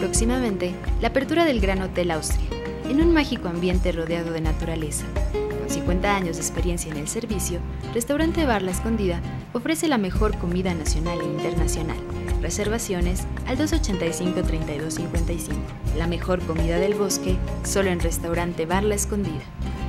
próximamente la apertura del Gran Hotel Austria, en un mágico ambiente rodeado de naturaleza. Con 50 años de experiencia en el servicio, Restaurante Bar La Escondida ofrece la mejor comida nacional e internacional. Reservaciones al 285-3255. La mejor comida del bosque, solo en Restaurante Bar La Escondida.